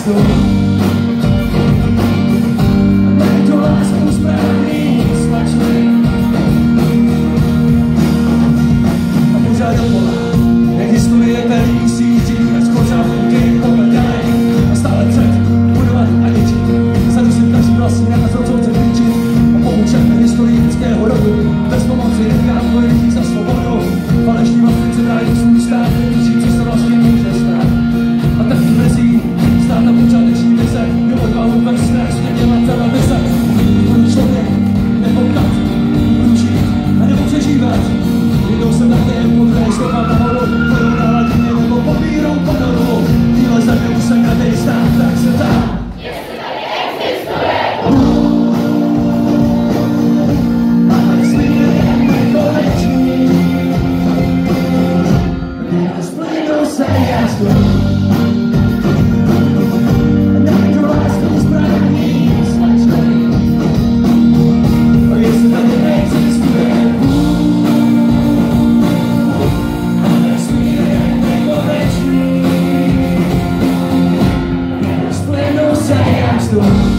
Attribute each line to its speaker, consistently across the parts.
Speaker 1: jasno. Niekto lásku spraví svačný. A pořád dokola existuje tady sítí a skočám ruky pohled ďalej a stále před budovat a ničit. Zadusím každý vlastní nakazou, co chce klíčit a poučeme historii lidského rodu. Bez pomoci nechám tvoj lidí za svobodu. Falešní vlastnice dají svůj stát, netuší, co se vlastně může stát. A tak mrzí stát na počáteční vize, jo odvahu bez strašně dělat televize. Budu člověk, nebo kat, budu žít a nebo přežívat. Jednou jsem na něm podrej stopa nahoru, kterou na hladině nebo popírou ponoru. Tíhle země už se nadej stát, tak se tam.
Speaker 2: Jestli tady existuje
Speaker 1: A smír je nekonečný. Rozplynou se jasno. Někdo lásku spraví svačný. A jestli tady existuje a smír je nekonečný. Rozplynou se jasno.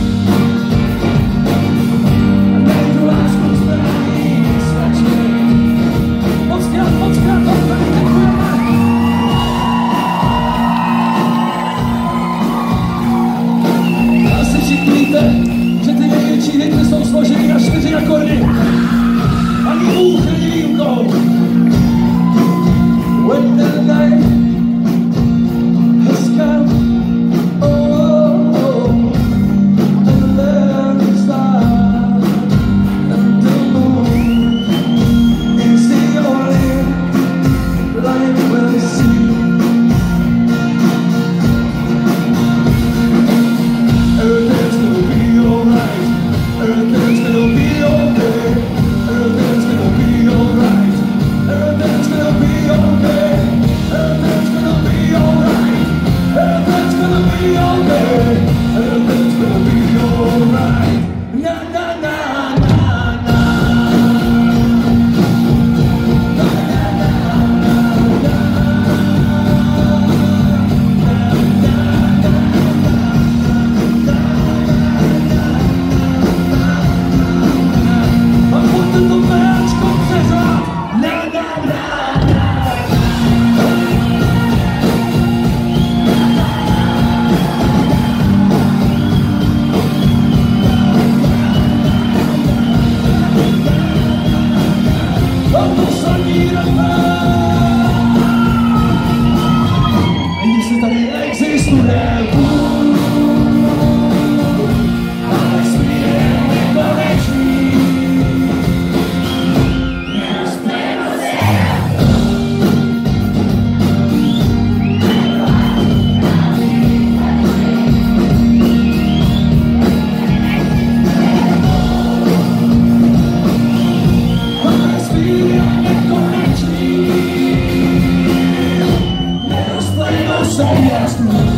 Speaker 1: Někdo lásku spraví svačný. Mockrát, děkujeme. Asi všichni víte, že ty největší hity jsou složeny na 4 akordy. Ani Bůh není výjimkou. When the night has come, oh, and the stars and the moon is the only light we'll see. Everything's gonna be alright. Everything's gonna be okay. Everything's gonna be alright. Everything's gonna be okay. Everything's gonna be alright. Everything's gonna be okay. Everything's gonna be alright. Na na na na na. A pojďte to méčko přeřát. Na na na na. A poslední refrén. A jestli tady existuje Bůh, ale smír je nekonečný.
Speaker 2: rozplynou se
Speaker 1: Ale smír je nekonečný. Rozplynou se jasno.